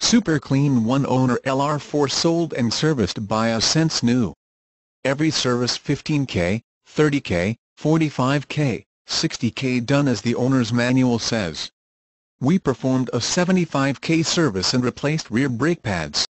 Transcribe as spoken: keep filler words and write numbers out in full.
Super clean one owner L R four sold and serviced by a cents new. Every service fifteen K, thirty K, forty-five K, sixty K done as the owner's manual says. We performed a seventy-five K service and replaced rear brake pads.